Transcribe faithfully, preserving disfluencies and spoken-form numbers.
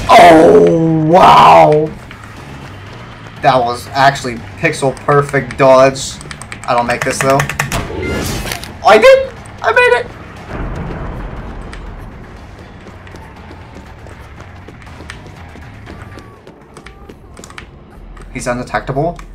Oh, wow! That was actually pixel perfect dodge. I don't make this though. Oh, I did! I made it! He's undetectable.